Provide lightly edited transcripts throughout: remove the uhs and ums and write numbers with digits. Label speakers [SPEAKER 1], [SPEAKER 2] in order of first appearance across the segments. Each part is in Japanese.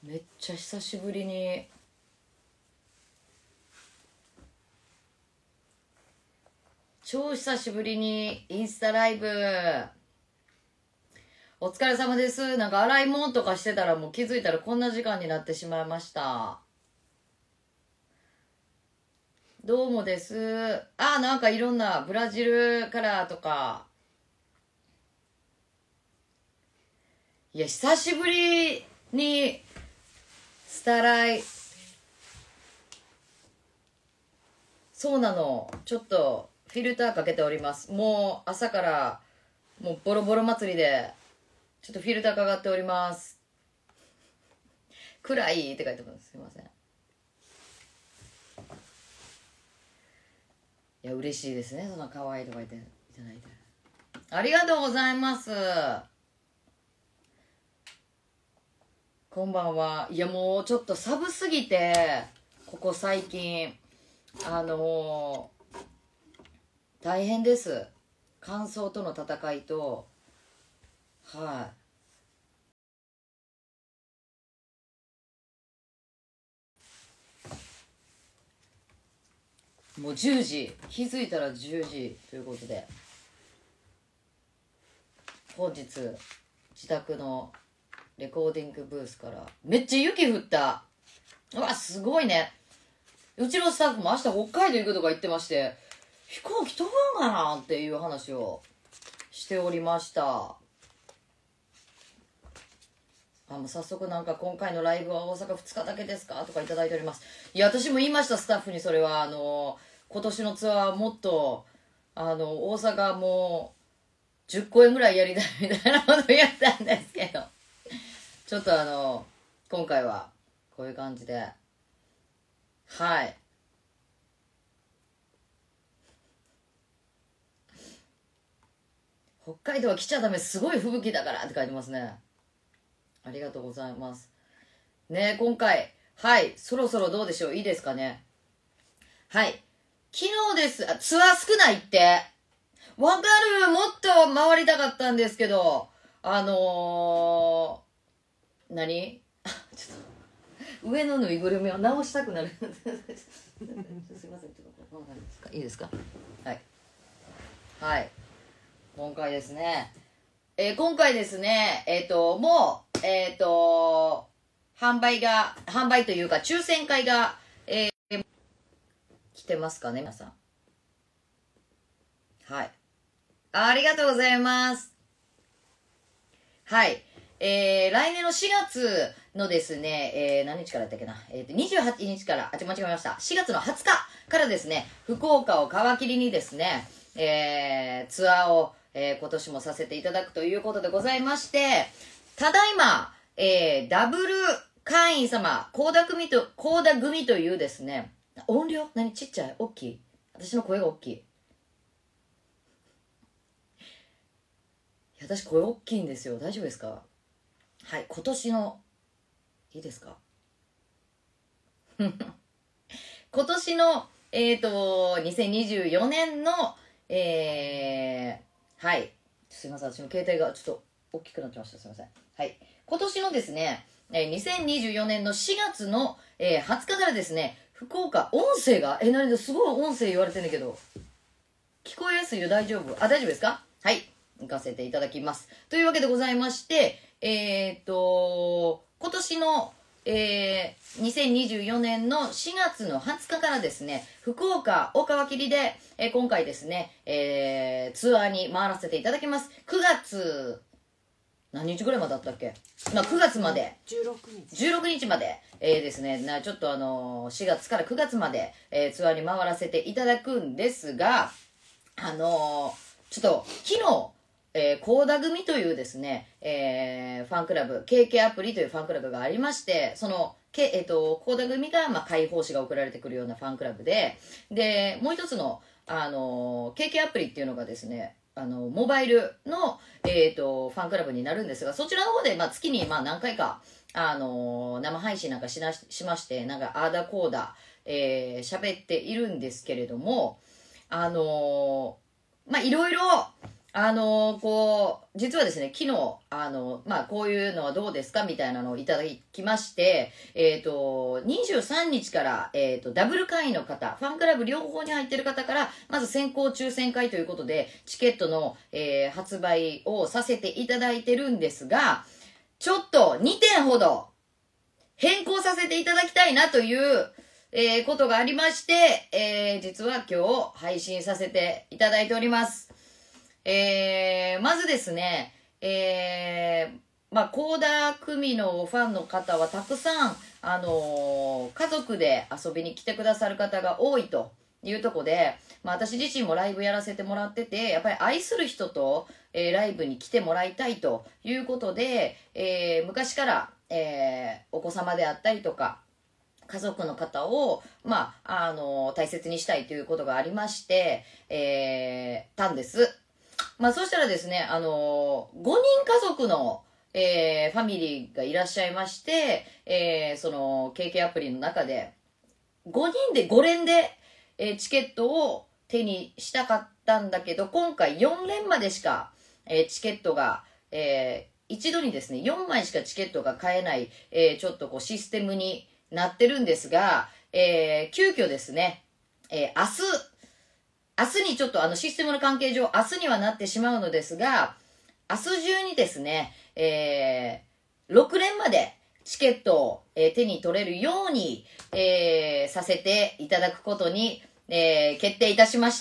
[SPEAKER 1] めっちゃ久しぶりに超久しぶりにインスタライブお疲れ様です。なんか洗い物とかしてたらもう気づいたらこんな時間になってしまいました。どうもです。あ、なんかいろんなブラジルからとか。いや久しぶりにスタライ、そうなの、ちょっとフィルターかけております。もう朝からもうボロボロ祭りでちょっとフィルターかかっております。暗いって書いてます。すいません。いや嬉しいですね、そんな可愛いとか言っていただいてありがとうございます。こんばんは。いやもうちょっと寒すぎてここ最近大変です。乾燥との戦いと、はい、もう10時、気づいたら10時ということで、本日自宅のレコーディングブースからめっちゃ雪降った。うわすごいね。うちのスタッフも明日北海道行くとか言ってまして、飛行機飛ぶんかなっていう話をしておりました。もう早速なんか今回のライブは大阪2日だけですかとかいただいております。いや私も言いました、スタッフに。それは今年のツアーもっと大阪もう10公演ぐらいやりたいみたいなこと言ったんですけどちょっと今回はこういう感じで、はい、北海道は来ちゃダメ、すごい吹雪だからって書いてますね。ありがとうございますね。今回、はい、そろそろどうでしょう、いいですかね。はい、昨日です。ツアー少ないってわかる。もっと回りたかったんですけど、何ちょっと上のぬいぐるみを直したくなるすいません、ちょっといいですか。はい、はい、今回ですね、今回ですね、もう販売というか抽選会が、来てますかね皆さん。はい、ありがとうございます。はい。来年の4月のですね、何日からやったっけな、28日から、間違えました。4月の20日からですね、福岡を皮切りにですね、ツアーを、今年もさせていただくということでございまして、ただいま、ダブル会員様、高田組というですね、音量何ちっちゃい大きい、私の声が大きい。私声大きいんですよ。大丈夫ですか。はい、今年のいいですか今年の2024年のはい、すいません、私の携帯がちょっと大きくなってました。すいません。はい、今年のですね、2024年の4月の、20日からですね、福岡、音声が何ですごい音声言われてんだけど聞こえやすいよ。大丈夫？大丈夫ですか。はい、行かせていただきます。というわけでございまして、今年の、2024年の4月の20日からですね、福岡を皮切りで、今回ですね、ツアーに回らせていただきます。9月、何日ぐらいまでだったっけ。9月まで。16日まで、ですね、ちょっと4月から9月まで、ツアーに回らせていただくんですが、ちょっと昨日、コーダ組というですね、ファンクラブ KK アプリというファンクラブがありまして、その、コーダ組が、開放誌が送られてくるようなファンクラブで、もう一つの、KK アプリっていうのがですね、モバイルの、ファンクラブになるんですが、そちらの方で、月に、何回か、生配信なんかしまして、なんか、あーだこーだ、喋っているんですけれども、いろいろ、 実はですね、昨日、こういうのはどうですかみたいなのをいただきまして、23日から、ダブル会員の方、ファンクラブ両方に入ってる方から、まず先行抽選会ということで、チケットの、発売をさせていただいてるんですが、ちょっと2点ほど変更させていただきたいなという、ことがありまして、実は今日配信させていただいております。まずですね、倖田來未のファンの方はたくさん、家族で遊びに来てくださる方が多いというとこで、私自身もライブやらせてもらってて、やっぱり愛する人と、ライブに来てもらいたいということで、昔から、お子様であったりとか、家族の方を、大切にしたいということがありまして、たんです。そしたらですね、5人家族の、ファミリーがいらっしゃいまして、KK アプリの中で、5人で5連で、チケットを手にしたかったんだけど、今回4連までしか、チケットが、一度にですね、4枚しかチケットが買えない、ちょっとシステムになってるんですが、急遽ですね、明日にちょっとシステムの関係上、明日にはなってしまうのですが、明日中にですね、6連までチケットを、手に取れるように、させていただくことに、決定いたしました。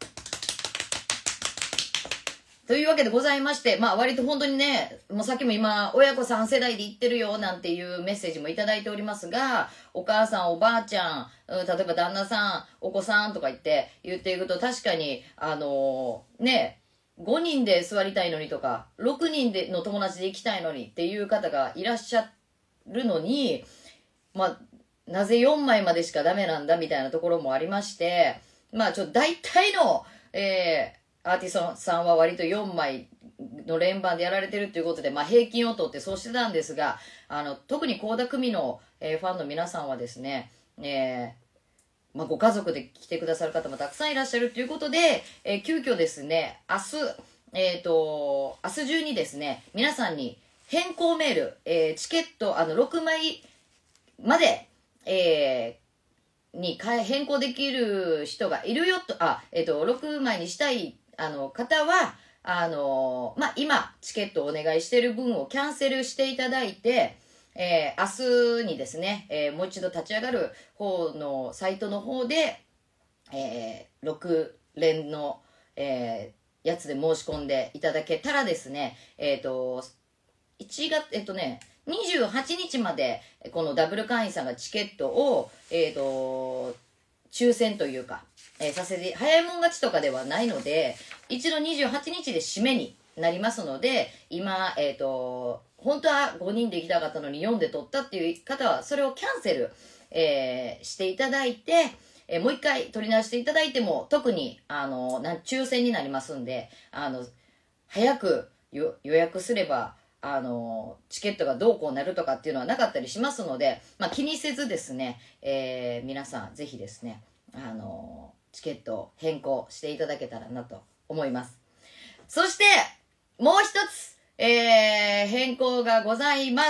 [SPEAKER 1] というわけでございまして、割と本当にね、もうさっきも今、親子3世代で行ってるよなんていうメッセージもいただいておりますが、お母さん、おばあちゃん、例えば旦那さん、お子さんとか言っていくと、確かに、5人で座りたいのにとか、6人での友達で行きたいのにっていう方がいらっしゃるのに、なぜ4枚までしかダメなんだみたいなところもありまして、ちょっと大体の、アーティストさんは割と4枚の連番でやられてるということで、平均を取ってそうしてたんですが、特に倖田來未の、ファンの皆さんはですね、ご家族で来てくださる方もたくさんいらっしゃるということで、急遽ですね、明日中にですね、皆さんに変更メール、チケット、6枚まで、に変更できる人がいるよと、6枚にしたい方は、今、チケットをお願いしている分をキャンセルしていただいて、明日にですね、もう一度立ち上がる方のサイトの方で、6連の、やつで申し込んでいただけたらですね、1月、28日まで、このダブル会員さんがチケットを、抽選というか、させて、早いもん勝ちとかではないので、一度28日で締めになりますので、今、本当は5人で行きたかったのに4で取ったっていう方は、それをキャンセル、していただいて、もう一回取り直していただいても、特に、抽選になりますんで、早く予約すれば、チケットがどうこうなるとかっていうのはなかったりしますので、気にせずですね、皆さんぜひですね、チケットを変更していただけたらなと思います。そして、もう一つ、変更がございます。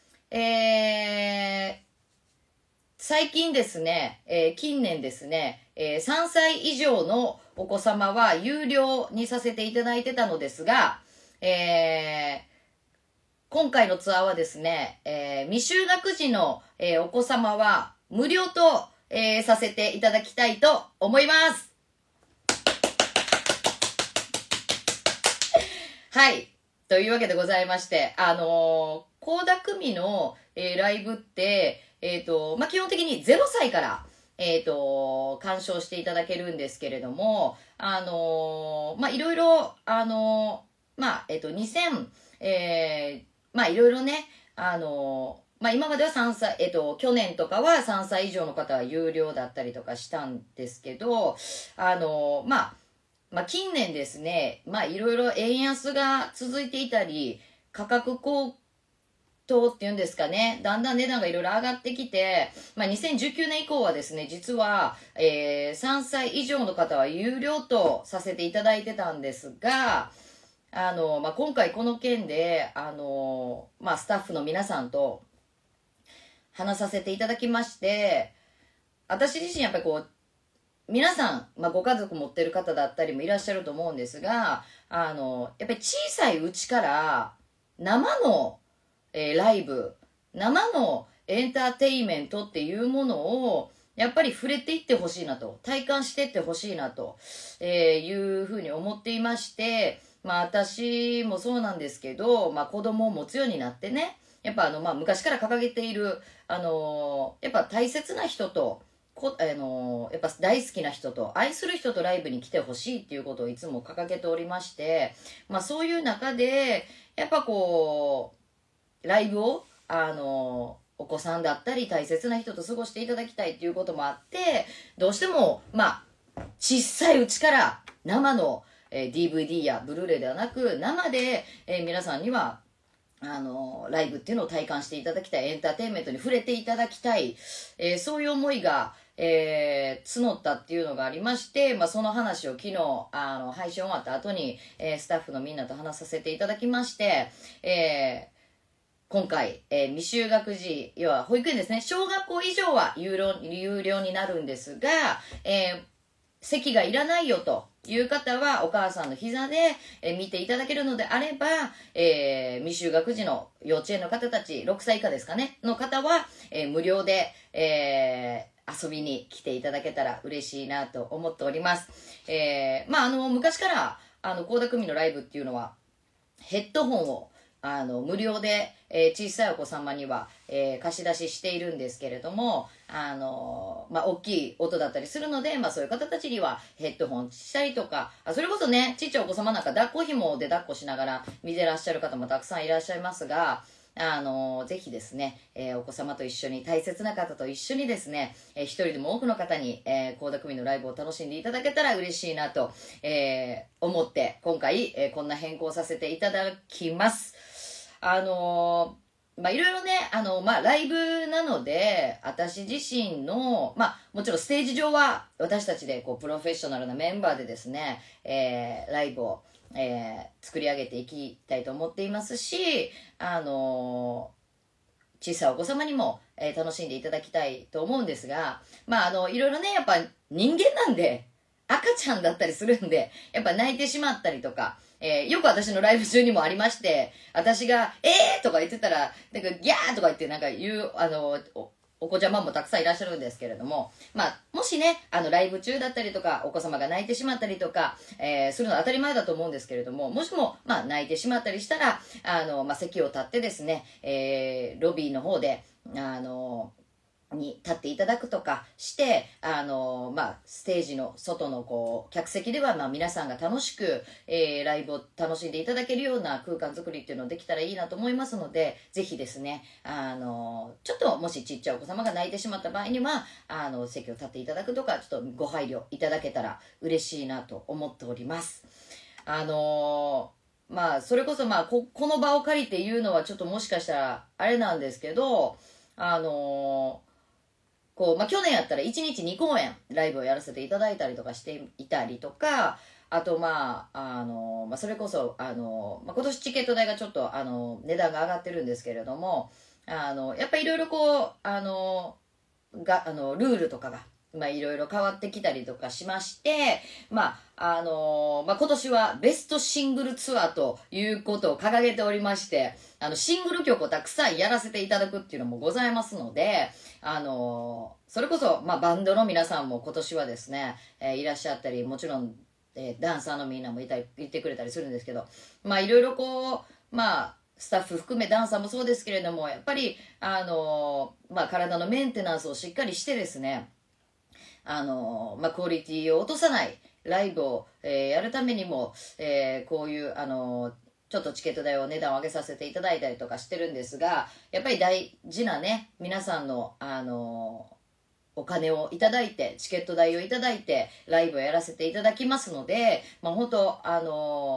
[SPEAKER 1] 最近ですね、近年ですね、3歳以上のお子様は有料にさせていただいてたのですが、今回のツアーはですね、未就学児の、お子様は無料と、させていただきたいと思います。はい。というわけでございまして、倖田來未の、ライブって、基本的に0歳から、鑑賞していただけるんですけれども、いろいろ、いろいろね、今までは3歳、去年とかは3歳以上の方は有料だったりとかしたんですけど、近年ですね、いろいろ円安が続いていたり、価格トっていうんですかね、だんだん値段がいろいろ上がってきて、2019年以降はですね、実は、3歳以上の方は有料とさせていただいてたんですが、今回この件で、スタッフの皆さんと話させていただきまして、私自身やっぱり皆さん、ご家族持ってる方だったりもいらっしゃると思うんですが、やっぱり小さいうちから生の、ライブ、生のエンターテインメントっていうものをやっぱり触れていってほしいなと、体感していってほしいなと、いうふうに思っていまして、私もそうなんですけど、子供を持つようになってね、やっぱ昔から掲げている、やっぱ大切な人と、やっぱ大好きな人と愛する人とライブに来てほしいっていうことをいつも掲げておりまして、そういう中でやっぱライブをお子さんだったり大切な人と過ごしていただきたいっていうこともあって、どうしても小さいうちから生の、DVD やブルーレイではなく生で、皆さんにはライブっていうのを体感していただきたい、エンターテインメントに触れていただきたい、そういう思いが、募ったっていうのがありまして、その話を昨日配信終わった後に、スタッフのみんなと話させていただきまして、今回、未就学児、要は保育園ですね、小学校以上は有料になるんですが、席がいらないよという方はお母さんの膝で、見ていただけるのであれば、未就学児の幼稚園の方たち、6歳以下ですかね、の方は、無料で、遊びに来ていただけたら嬉しいなと思っております。昔から倖田來未のライブっていうのはヘッドホンを無料で、小さいお子様には、貸し出ししているんですけれども、大きい音だったりするので、そういう方たちにはヘッドホンしたりとか、それこそね、ちっちゃいお子様なんか抱っこ紐で抱っこしながら見てらっしゃる方もたくさんいらっしゃいますが、ぜひですね、お子様と一緒に、大切な方と一緒にですね、一人でも多くの方に、倖田來未のライブを楽しんでいただけたら嬉しいなと、思って、今回、こんな変更させていただきます。いろいろね、ライブなので、私自身の、もちろんステージ上は、私たちで、プロフェッショナルなメンバーでですね、ライブを、作り上げていきたいと思っていますし、小さいお子様にも、楽しんでいただきたいと思うんですが、いろいろね、やっぱ人間なんで、赤ちゃんだったりするんで、やっぱ泣いてしまったりとか、よく私のライブ中にもありまして、私が、とか言ってたら、なんか、ギャーとか言ってなんか言う、お子ちゃまもたくさんいらっしゃるんですけれども、もしね、ライブ中だったりとか、お子様が泣いてしまったりとか、するのは当たり前だと思うんですけれども、もしも、泣いてしまったりしたら、席を立ってですね、ロビーの方で、に立っていただくとかして、ステージの外の客席では皆さんが楽しく、ライブを楽しんでいただけるような空間作りっていうのをできたらいいなと思いますので、ぜひですね、ちょっともしちっちゃいお子様が泣いてしまった場合には、席を立っていただくとか、ちょっとご配慮いただけたら嬉しいなと思っております。それこそこの場を借りて言うのはちょっともしかしたらあれなんですけど、去年やったら1日2公演ライブをやらせていただいたりとかしていたりとか、あとそれこそ今年チケット代がちょっと値段が上がってるんですけれども、やっぱりいろいろルールとかがいろいろ変わってきたりとかしまして、今年はベストシングルツアーということを掲げておりまして、シングル曲をたくさんやらせていただくっていうのもございますので、それこそ、バンドの皆さんも今年はですね、いらっしゃったり、もちろん、ダンサーのみんなもいてくれたりするんですけど、いろいろスタッフ含めダンサーもそうですけれども、やっぱり、体のメンテナンスをしっかりしてですね、クオリティを落とさないライブを、やるためにも、こういうちょっとチケット代を値段を上げさせていただいたりとかしてるんですが、やっぱり大事なね、皆さんのお金をいただいて、チケット代をいただいてライブをやらせていただきますので、本当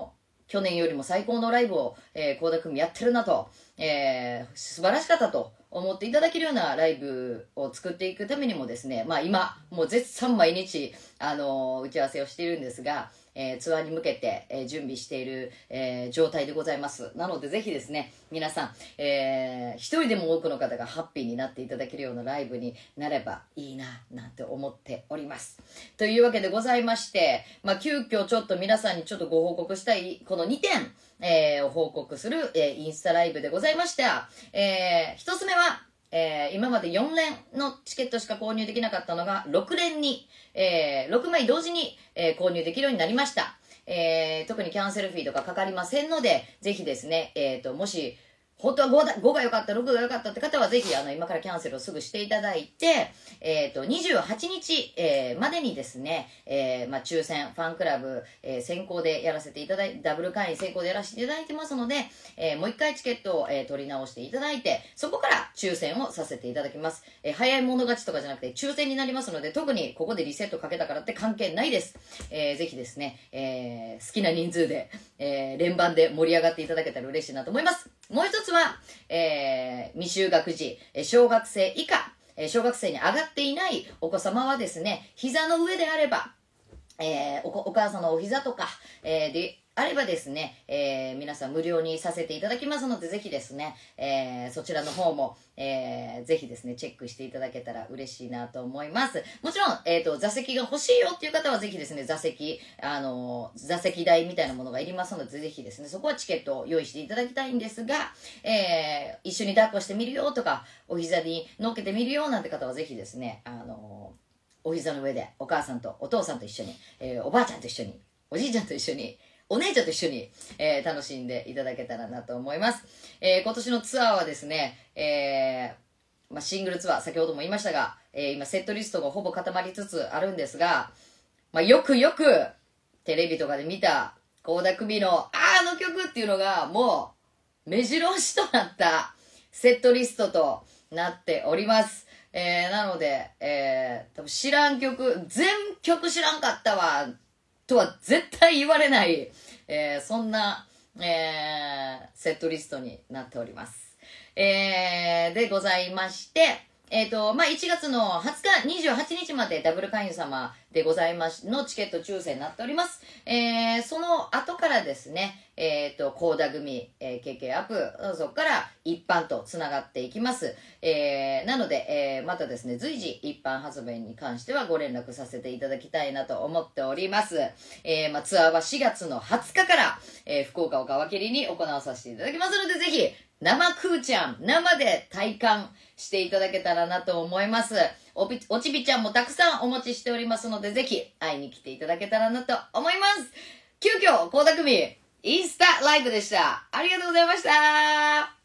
[SPEAKER 1] 去年よりも最高のライブを、倖田來未やってるなと、素晴らしかったと思っていただけるようなライブを作っていくためにもですね、まあ今、もう絶賛毎日、打ち合わせをしているんですが、ツアーに向けて、準備している、状態でございます。なのでぜひですね、皆さん、一人でも多くの方がハッピーになっていただけるようなライブになればいいな、なんて思っております。というわけでございまして、まあ急遽ちょっと皆さんにちょっとご報告したい、この2点、を報告する、インスタライブでございました。一つ目は、今まで4連のチケットしか購入できなかったのが6連に、6枚同時に、購入できるようになりました。特にキャンセルフィーとかかかりませんので、ぜひですね、もし、本当は5が良かった、6が良かったって方は、ぜひ、今からキャンセルをすぐしていただいて、28日、までにですね、まあ、抽選、ファンクラブ、先行でやらせていただいて、ダブル会員先行でやらせていただいてますので、もう一回チケットを、取り直していただいて、そこから抽選をさせていただきます。早い者勝ちとかじゃなくて、抽選になりますので、特にここでリセットかけたからって関係ないです。ぜひですね、好きな人数で、連番で盛り上がっていただけたら嬉しいなと思います。もう一つは、未就学児、小学生以下、小学生に上がっていないお子様はですね、膝の上であれば、お母さんのお膝とか、であればですね、皆さん無料にさせていただきますので、ぜひですね、そちらの方も、ぜひですね、チェックしていただけたら嬉しいなと思います。もちろん、座席が欲しいよっていう方は、ぜひですね、座席代みたいなものがいりますので、ぜひですね、そこはチケットを用意していただきたいんですが、一緒に抱っこしてみるよとか、お膝に乗っけてみるよなんて方は、ぜひですね、お膝の上でお母さんとお父さんと一緒に、おばあちゃんと一緒に、おじいちゃんと一緒に、お姉ちゃんと一緒に、楽しんでいただけたらなと思います。今年のツアーはですね、まあ、シングルツアー、先ほども言いましたが、今セットリストがほぼ固まりつつあるんですが、まあ、よくテレビとかで見た倖田來未のあの曲っていうのがもう目白押しとなったセットリストとなっております。なので、多分知らん曲、全曲知らんかったわ、とは絶対言われない、そんな、セットリストになっております。でございまして、まあ、1月の20日、28日までダブル会員様でございますのチケット抽選になっております。その後からですね、倖田組、KK アップ、そこから一般とつながっていきます。なので、またですね、随時一般発売に関してはご連絡させていただきたいなと思っております。まあ、ツアーは4月の20日から、福岡を皮切りに行わさせていただきますので、ぜひ、生クーちゃん、生で体感していただけたらなと思います。おちびちゃんもたくさんお持ちしておりますので、ぜひ会いに来ていただけたらなと思います。急遽、倖田來未インスタライブでした。ありがとうございました。